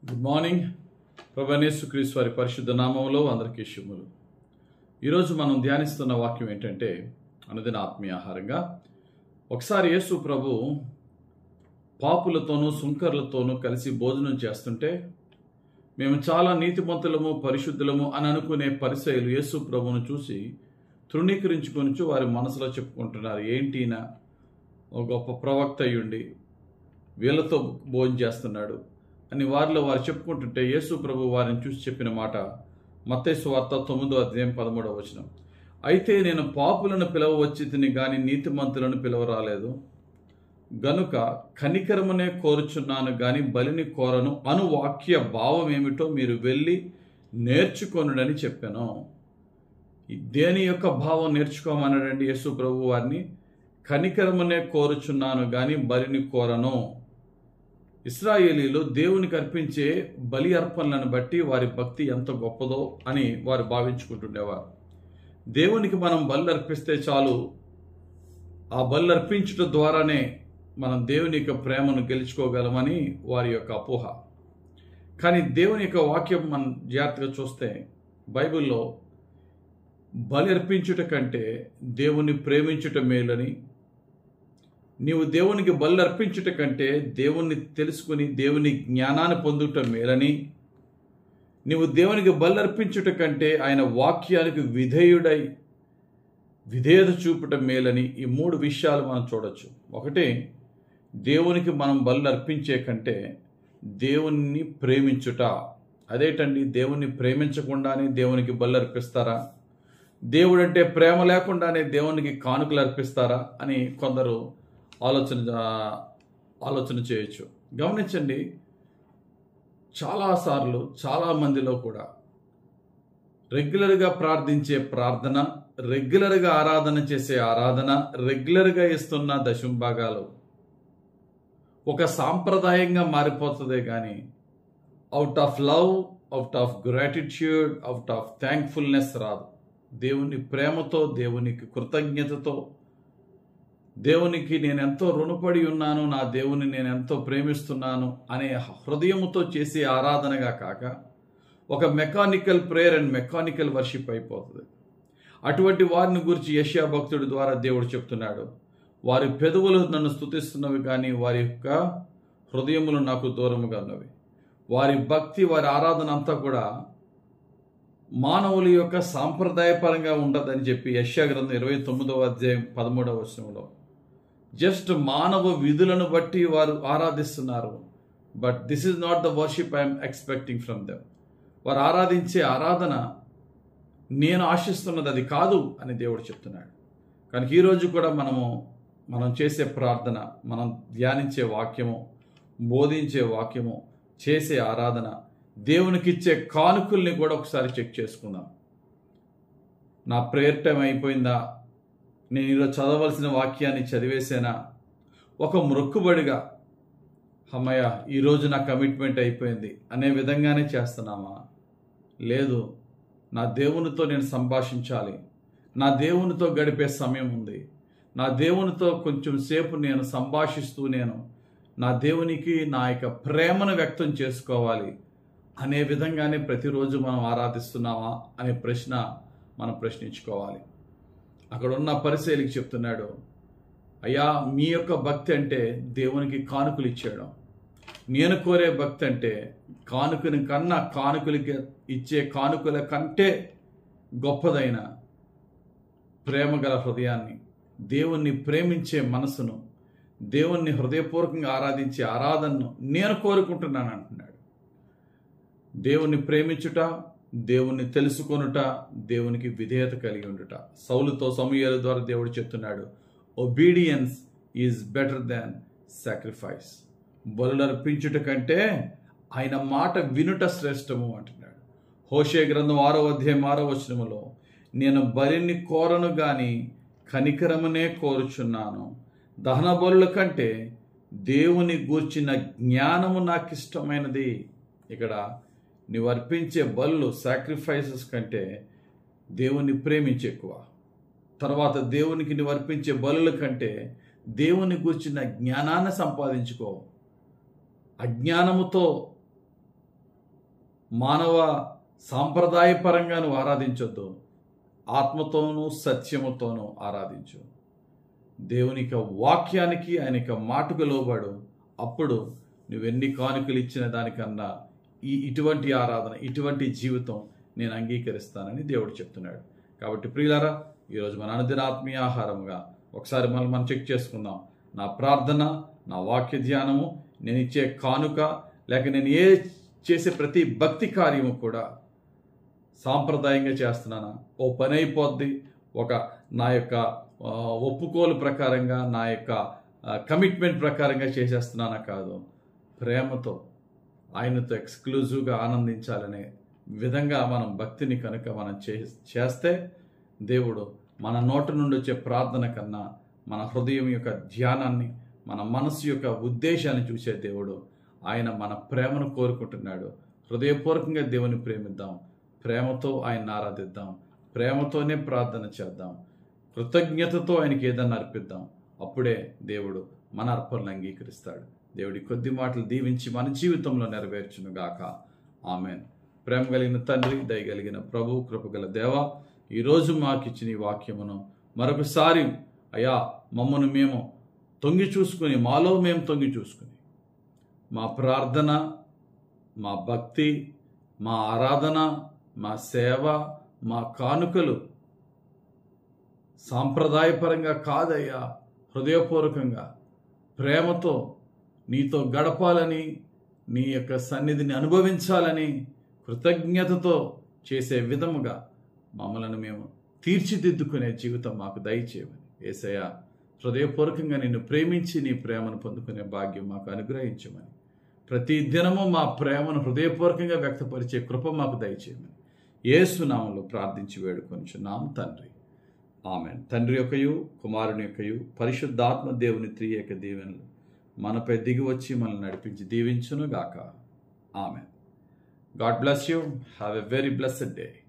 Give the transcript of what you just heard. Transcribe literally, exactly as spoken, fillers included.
Good morning. ప్రభువైన యేసుక్రీస్తు వారి పరిశుద్ధ నామములో అందరికీ శుభములు. ఈరోజు మనం ధ్యానిస్తున్న వాక్యం ఏంటంటే అనుదిన ఆత్మీయ ఆహారంగా ఒకసారి యేసు ప్రభు పాపులతోనూ సుంకర్లతోనూ కలిసి భోజనం చేస్తుంటే మేము చాలా నీతిమంతులము పరిశుద్ధులము అని అనుకునే పరిసయ్యులు యేసు ప్రభువును చూసి తృణీకరించుకొని వారి మనసులో చెప్పుకుంటున్నారు, ఏంటినా ఒక గొప్ప ప్రవక్త అయ్యుండి వీళ్ళతో భోజనం చేస్తున్నాడు అని వారిలో వారు చెప్పుకుంటుంటే యేసు ప్రభు వారిని చూసి చెప్పిన మాట మత్తయి సువార్త తొమ్మిదో అధ్యాయం పదమూడవ వచనం. అయితే నేను పాపులను పిలవవచ్చి తిని గాని నీతిమంతులను పిలవరాలేదు, గనుక కనికరమునే కోరుచున్నాను గాని బలిని కోరను అను వాక్య భావం ఏమిటో మీరు వెళ్ళి నేర్చుకొనుడని చెప్పాను. దేని యొక్క భావం నేర్చుకోమన్నాడండి యేసు ప్రభు వారిని? కనికరమునే కోరుచున్నాను గాని బలిని కోరను. ఇశ్రాయేలీలు దేవునికి అర్పించే బలి అర్పణలను బట్టి వారి భక్తి ఎంత గొప్పదో అని వారు భావించుకుంటుండేవారు. దేవునికి మనం బలి అర్పిస్తే చాలు, ఆ బలి అర్పించడం ద్వారానే మనం దేవుని యొక్క ప్రేమను గెలుచుకోగలమని వారి యొక్క అపోహ. కానీ దేవుని యొక్క వాక్యం మనం జాగ్రత్తగా చూస్తే బైబిల్లో బలి అర్పించుట కంటే దేవుని ప్రేమించుట మేలని, నీవు దేవునికి బలి అర్పించుట కంటే దేవుణ్ణి తెలుసుకుని దేవుని జ్ఞానాన్ని పొందుట మేలని, నీవు దేవునికి బలి అర్పించుట కంటే ఆయన వాక్యానికి విధేయుడై విధేయత చూపుట మేలని, ఈ మూడు విషయాలు మనం చూడొచ్చు. ఒకటి, దేవునికి మనం బలి అర్పించే కంటే దేవుణ్ణి ప్రేమించుట. అదేంటండి, దేవుణ్ణి ప్రేమించకుండానే దేవునికి బలి అర్పిస్తారా? దేవుడంటే ప్రేమ లేకుండానే దేవునికి కానుకలు అర్పిస్తారా అని కొందరు ఆలోచన ఆలోచన చేయొచ్చు. గమనించండి, చాలాసార్లు చాలామందిలో కూడా రెగ్యులర్గా ప్రార్థించే ప్రార్థన, రెగ్యులర్గా ఆరాధన చేసే ఆరాధన, రెగ్యులర్గా ఇస్తున్న దశంభాగాలు ఒక సాంప్రదాయంగా మారిపోతుందే కానీ out of love, out of gratitude, out of thankfulness రాదు. దేవుని ప్రేమతో, దేవునికి కృతజ్ఞతతో, దేవునికి నేను ఎంతో రుణపడి ఉన్నాను, నా దేవుని నేను ఎంతో ప్రేమిస్తున్నాను అనే హృదయముతో చేసే ఆరాధనగా కాక ఒక mechanical prayer and mechanical worship అయిపోతుంది. అటువంటి వారిని గురించి యెషయా భక్తుడి ద్వారా దేవుడు చెప్తున్నాడు, వారి పెదవులు నన్ను స్తుతిస్తున్నవి కానీ వారి యొక్క హృదయములు నాకు దూరముగా ఉన్నవి. వారి భక్తి, వారి ఆరాధన అంతా కూడా మానవుల యొక్క సాంప్రదాయపరంగా ఉండదని చెప్పి యెషయా గ్రంథం ఇరవై తొమ్మిదవ అధ్యాయం పదమూడవ వచనంలో జస్ట్ మానవ విధులను బట్టి వారు ఆరాధిస్తున్నారు. But this is not the worship I'm expecting from them. వారు ఆరాధించే ఆరాధన నేను ఆశిస్తున్నది అది కాదు అని దేవుడు చెప్తున్నాడు. కనుక ఈరోజు కూడా మనము మనం చేసే ప్రార్థన, మనం ధ్యానించే వాక్యము, బోధించే వాక్యము, చేసే ఆరాధన, దేవునికి ఇచ్చే కానుకల్ని కూడా ఒకసారి చెక్ చేసుకుందాం. నా ప్రేయర్ టైం అయిపోయిందా? నేను ఈరోజు చదవలసిన వాక్యాన్ని చదివేసేనా? ఒక మొక్కుబడిగా అమ్మయ్య ఈరోజు నా కమిట్మెంట్ అయిపోయింది అనే విధంగానే చేస్తున్నామా? లేదు, నా దేవునితో నేను సంభాషించాలి, నా దేవునితో గడిపే సమయం ఉంది, నా దేవునితో కొంచెం సేపు నేను సంభాషిస్తూ నేను నా దేవునికి నా యొక్క ప్రేమను వ్యక్తం చేసుకోవాలి అనే విధంగానే ప్రతిరోజు మనం ఆరాధిస్తున్నామా అనే ప్రశ్న మనం ప్రశ్నించుకోవాలి. అక్కడ ఉన్న పరిసయ్యులకు చెప్తున్నాడు, అయ్యా మీ యొక్క భక్తి అంటే దేవునికి కానుకలు ఇచ్చేయడం, నేను కోరే భక్తి అంటే కానుకని కన్నా కానుకలకి ఇచ్చే కానుకల కంటే గొప్పదైన ప్రేమ గల హృదయాన్ని, దేవుణ్ణి ప్రేమించే మనసును, దేవుణ్ణి హృదయపూర్వకంగా ఆరాధించే ఆరాధనను నేను కోరుకుంటున్నాను అంటున్నాడు. దేవుణ్ణి ప్రేమించుట, దేవుణ్ణి తెలుసుకొనుట, దేవునికి విధేయత కలిగి ఉండుట. సౌలుతో సమూయేలు ద్వారా దేవుడు చెప్తున్నాడు, obedience is better than sacrifice. బలులు అర్పించుట కంటే ఆయన మాట వినుట శ్రేష్టము అంటున్నాడు. హోషే గ్రంథం ఆరో అధ్యాయం ఆరో వచనములో నేను బలిని కోరను గాని కనికరమునే కోరుచున్నాను, దహన బలుల కంటే దేవుని గూర్చిన జ్ఞానము నాకు ఇష్టమైనది. ఇక్కడ నీవు అర్పించే బలులు, సాక్రిఫైసెస్ కంటే దేవుని ప్రేమించే ఎక్కువ. తర్వాత దేవునికి నీవు అర్పించే బలుల కంటే దేవుని గూర్చిన జ్ఞానాన్ని సంపాదించుకో. అజ్ఞానముతో మానవ సాంప్రదాయపరంగా నువ్వు ఆరాధించొద్దు. ఆత్మతోనూ సత్యముతోనూ ఆరాధించు. దేవుని యొక్క వాక్యానికి, ఆయన యొక్క మాటకు లోబడు. అప్పుడు నువ్వెన్ని కానుకలు ఇచ్చిన దానికన్నా ఈ ఇటువంటి ఆరాధన, ఇటువంటి జీవితం నేను అంగీకరిస్తానని దేవుడు చెప్తున్నాడు. కాబట్టి ప్రియులారా, ఈరోజు మన అనుదిన ఆత్మీయ ఆహారముగా ఒకసారి మనం మనం చెక్ చేసుకుందాం. నా ప్రార్థన, నా వాక్య ధ్యానము, నేను ఇచ్చే కానుక, లేక నేను ఏ చేసే ప్రతి భక్తి కార్యము కూడా సాంప్రదాయంగా చేస్తున్నానా? ఓ పని అయిపోద్ది, ఒక నా యొక్క ఒప్పుకోలు ప్రకారంగా, నా యొక్క కమిట్మెంట్ ప్రకారంగా చేసేస్తున్నానా? కాదు. ప్రేమతో, ఆయనతో ఎక్స్క్లూజివ్గా ఆనందించాలనే విధంగా మనం భక్తిని కనుక మనం చేస్తే దేవుడు మన నోటి నుండి వచ్చే ప్రార్థన కన్నా మన హృదయం యొక్క ధ్యానాన్ని, మన మనసు యొక్క ఉద్దేశాన్ని చూసే దేవుడు. ఆయన మన ప్రేమను కోరుకుంటున్నాడు. హృదయపూర్వకంగా దేవుని ప్రేమిద్దాం, ప్రేమతో ఆయన్ని ఆరాధిద్దాం, ప్రేమతోనే ప్రార్థన చేద్దాం, కృతజ్ఞతతో ఆయనకి ఏదన్నా అర్పిద్దాం. అప్పుడే దేవుడు మన అర్పణలు అంగీకరిస్తాడు. దేవుడి కొద్ది మాటలు దీవించి మన జీవితంలో నెరవేర్చునుగాక. ఆమెన్. ప్రేమ కలిగిన తండ్రి, దయగలిగిన ప్రభు, కృపగల దేవ, ఈరోజు మాకు ఇచ్చిన ఈ వాక్యమును మరొకసారి అయ్యా మమ్మను మేము తొంగి చూసుకుని, మాలో మేము తొంగి చూసుకుని, మా ప్రార్థన, మా భక్తి, మా ఆరాధన, మా సేవ, మా కానుకలు సాంప్రదాయపరంగా కాదయ్యా, హృదయపూర్వకంగా ప్రేమతో నీతో గడపాలని, నీ యొక్క సన్నిధిని అనుభవించాలని కృతజ్ఞతతో చేసే విధముగా మమ్మలను మేము తీర్చిదిద్దుకునే జీవితం మాకు దయచేయమని యేసయ్యా, హృదయపూర్వకంగా నిన్ను ప్రేమించి నీ ప్రేమను పొందుకునే భాగ్యం మాకు అనుగ్రహించమని, ప్రతి దినము మా ప్రేమను హృదయపూర్వకంగా వ్యక్తపరిచే కృప మాకు దయచేయమని యేసు నామములో ప్రార్థించి వేడుకొనుచున్నాం తండ్రి. ఆమెన్. తండ్రి యొక్కయు, కుమారుని యొక్కయు, పరిశుద్ధాత్మ దేవుని త్రియేక దీవెనలు మనపై దిగి వచ్చి మనల్ని నడిపించి దీవించును గాక. Amen. God bless you. Have a very blessed day.